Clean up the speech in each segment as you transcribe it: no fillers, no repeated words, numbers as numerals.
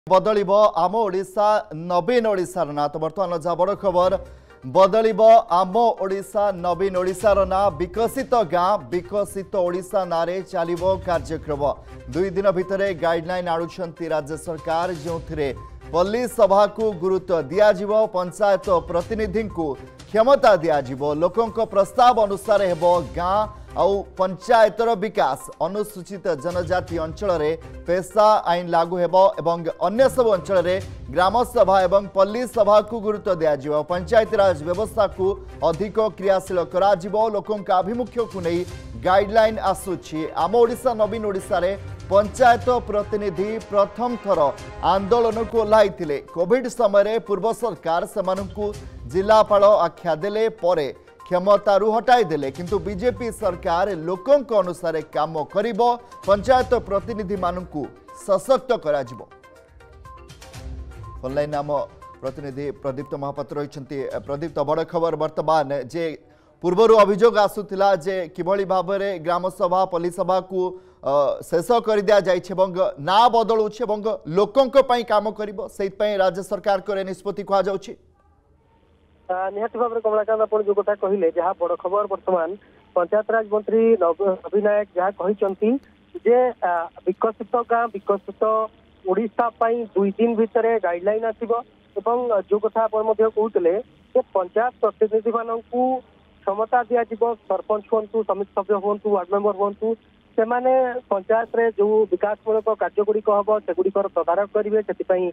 बदलिब आम ओडिशा नवीन ओडिशार ना। तो बर्तमान जा बड़ खबर बदलिब आम ओडिशा नवीन ओडिशार ना। विकसित गाँ विकसित ओडिशा नारे चलिबो कार्यक्रम। 2 दिन भितर गाइडलाइन आनुछंती राज्य सरकार, जो पल्ली सभा को गुरुत्व दियाजिबो, पंचायत प्रतिनिधि को क्षमता दियाजिबो, लोकों प्रस्ताव अनुसार हेबो गाँ आउ पंचायतर विकास। अनुसूचित जनजाति अंचल रे पेशा आईन लागू हेबो एवं अन्य सब अंचल रे ग्राम सभा एवं पल्ली सभा को गुरुत्व दियाजिबो। पंचायती राज व्यवस्था को अधिक क्रियाशील कराजिबो। लोकों का आभिमुख्य को नहीं गाइडलाइन आसुछि। आम ओडिशा नवीन ओडिशा रे पंचायत प्रतिनिधि प्रथम थर आंदोलन को ओह्लाइथिले। कोविड समय पूर्व सरकार सेमानंकु जिलापाल आख्या देले, परे क्षमतारू हटाई देले, किंतु बीजेपी सरकार लोकों अनुसार काम करिबो, पंचायत प्रतिनिधि मानंकु सशक्त कराजिबो। ऑनलाइन नाम प्रतिनिधि प्रदीप्त महापात्र रहिसंती। प्रदीप्त, बड़ खबर वर्तमान जे पूर्वर अभियोग आसुथिला जे किभली भाबरे ग्राम सभा पल्ली सभा को शेष कर दिया जाइछे एवं ना बदलुछे एवं लोकों पई काम करिबो, सेहि पई राज्य सरकार करे निष्पत्ति कहा जाउछि। निहत भाव में कमलाकांत आप जो कथा कहले जहाँ बड़ खबर वर्तमान पंचायत राज मंत्री नवीन नायक जहाँ कहते जे विकसित गाँ विकसित ओडिशा पई 2 दिन भितर गाइडलाइन आसीबो एवं जो कथा आप कहते पंचायत प्रतिनिधि मानू क्षमता दिज्व। सरपंच हूँ, समिति सभ्य हूँ, वार्ड मेंबर हूँ, से माने पंचायत रे जो विकासमूलक कार्यगुड़िक हम सेगुड़िकर तदारख करेंगे,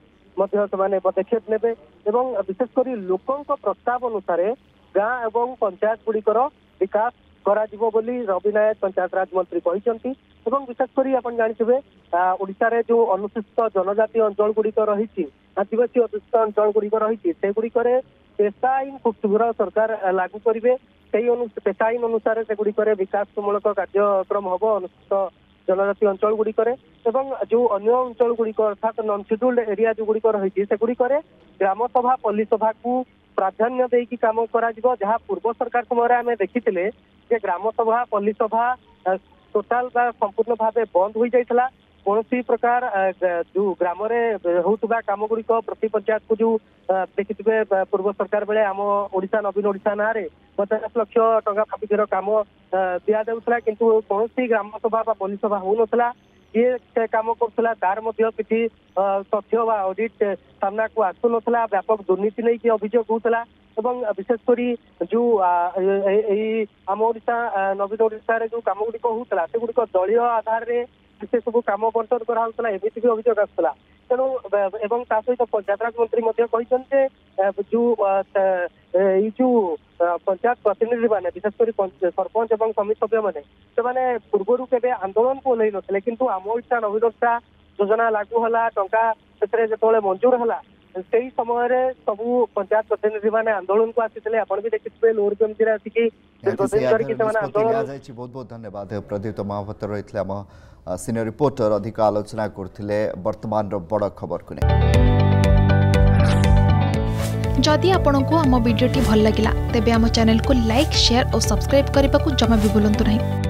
से पदक्षेप नेबे एवं विशेषकर लोकों प्रस्ताव अनुसार गाँ एवं पंचायत गुड़िकर विकास कराजिबो बोली रवि नायक पंचायत राज मंत्री कहते। विशेषकर आप जानते ओडिशा रे जो अनुसूचित जनजाति अंचल गुड़िक रही, आदिवासी अध्युषित अंचल गुड़िक रही, से गुड़िकर पेशा आईन खूब शीघ्र सरकार लागू करेंगे। पेशा आईन अनुसार से गुड़िकर विकासमूलक कार्यक्रम हम अनुसूचित जनजाति अंचल गुड़िकर एवं जो अन्य अंचल गुड़िक अर्थात नॉन शेड्यूल्ड एरिया जो गुड़िक रही से गुड़िकर ग्राम सभा पल्ली सभा को प्राधान्य देकी काम करा जिवो। जहाँ पूर्व सरकार समय आम देखी ग्राम सभा पल्ली सभा टोटाल संपूर्ण भाव बंद हो जाता। कौन प्रकार जो ग्राम होता काम गुड़िक प्रति पंचायत को जो देखिए पूर्व सरकार बेले आम ओडिशा नवीन ओडिशा ना 50 लाख टंका भाविकर काम दिया जाऊला, किंतु कौन ग्राम सभा पल्ली सभा हो नाला। ये काम करुला तार किसी तथ्य ऑडिट सामना को आसु नाला। व्यापक दुर्नीति नहीं कि अभियोग होता एवं विशेषकर जो आम ओडिशा नवीन ओडिशा जो काम गुड़िक होता से गुड़िक दलीय आधार में से सब काम बंटन कराला, एमती भी अभियोग आसला। तेणु एवं सहित पंचायत राज मंत्री जो पंचायत प्रतिनिधि मैंने विशेषकर सरपंच और समिति सभ्य मैंने से पूर्वर के आंदोलन को ओह्लई नथिले, किंतु आम ओडिशा नवीन ओडिशा योजना लागू है टंका से मंजूर है से समय सबू पंचायत प्रतिनिधि मैंने आंदोलन को आसी आप भी देखिए लोअर केमती आसिक आंदोलन। बहुत बहुत धन्यवाद प्रदीप्त महापात्र रही आम सीनियर रिपोर्टर अधिक आलोचना करथिले वर्तमान बड़ खबर को। जदि आपंक आम भिडी भल लगा तेब आम चैनल को लाइक शेयर और सब्सक्राइब करने को जमा भी भूलु नहीं।